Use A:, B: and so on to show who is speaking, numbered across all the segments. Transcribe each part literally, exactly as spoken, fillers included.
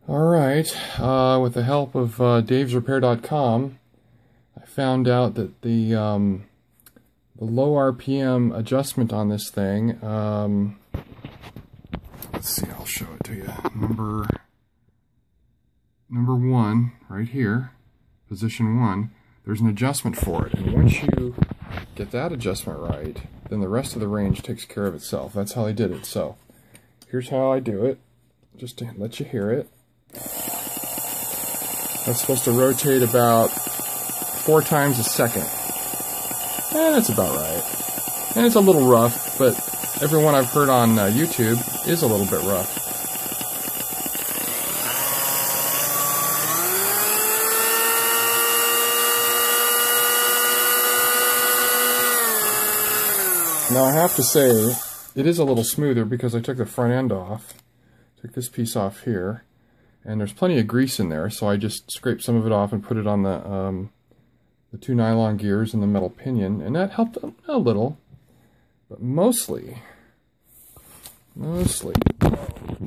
A: Alright, uh, with the help of uh, Daves Repair dot com, I found out that the, um, the low R P M adjustment on this thing, um, let's see, I'll show it to you. Number, number one, right here, position one, there's an adjustment for it. And once you get that adjustment right, then the rest of the range takes care of itself. That's how I did it. So, here's how I do it, just to let you hear it. That's supposed to rotate about four times a second. And that's about right. And it's a little rough, but everyone I've heard on uh, YouTube is a little bit rough. Now I have to say, it is a little smoother because I took the front end off. Took this piece off here. And there's plenty of grease in there, so I just scraped some of it off and put it on the um, the two nylon gears and the metal pinion, and that helped a, a little. But mostly, mostly, sorry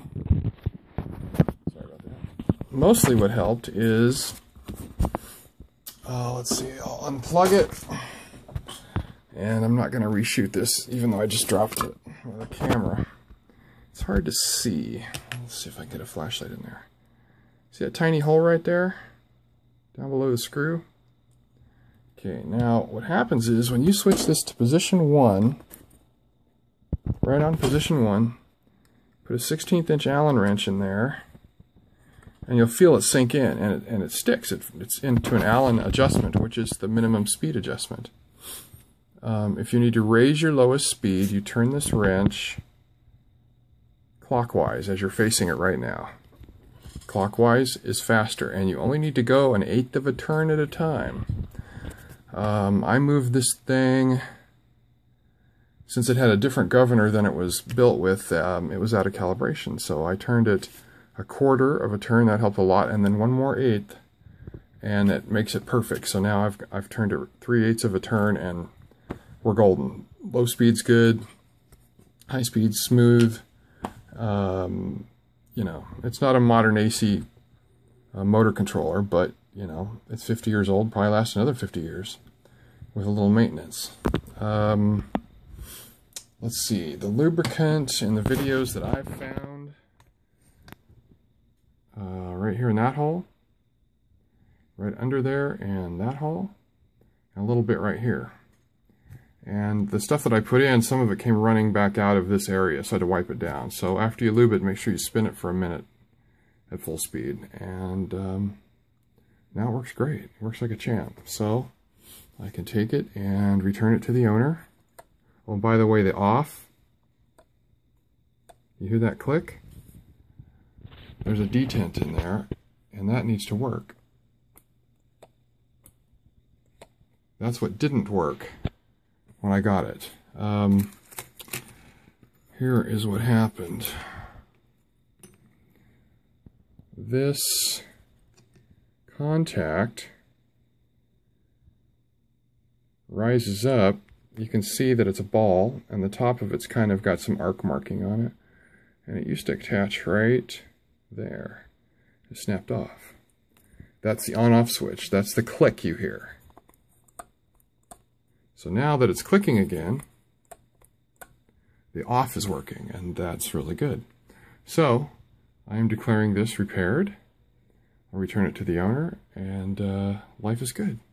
A: about that. Mostly what helped is, uh, let's see, I'll unplug it, and I'm not going to reshoot this, even though I just dropped it with a camera. It's hard to see. Let's see if I can get a flashlight in there. See that tiny hole right there? Down below the screw? Okay, now what happens is when you switch this to position one, right on position one, put a sixteenth inch Allen wrench in there, and you'll feel it sink in, and it, and it sticks. It, it's into an Allen adjustment, which is the minimum speed adjustment. Um, if you need to raise your lowest speed, you turn this wrench clockwise as you're facing it right now. Clockwise is faster, and you only need to go an eighth of a turn at a time. Um, I moved this thing, since it had a different governor than it was built with, um, it was out of calibration, so I turned it a quarter of a turn. That helped a lot, and then one more eighth, and it makes it perfect. So now I've, I've turned it three eighths of a turn, and we're golden. Low speed's good, high speed's smooth. Um, You know, it's not a modern A C uh, motor controller, but, you know, it's fifty years old, probably lasts another fifty years with a little maintenance. Um, let's see, the lubricant in the videos that I've found, uh, right here in that hole, right under there, and that hole, and a little bit right here. And the stuff that I put in, some of it came running back out of this area, so I had to wipe it down. So after you lube it, make sure you spin it for a minute at full speed. And um, now it works great. It works like a champ. So I can take it and return it to the owner. Oh, by the way, the off, you hear that click? There's a detent in there, and that needs to work. That's what didn't work when I got it. Um, here is what happened. This contact rises up. You can see that it's a ball, and the top of it's kind of got some arc marking on it. And it used to attach right there. It snapped off. That's the on-off switch. That's the click you hear. So now that it's clicking again, the off is working, and that's really good. So I am declaring this repaired. I'll return it to the owner, and uh, life is good.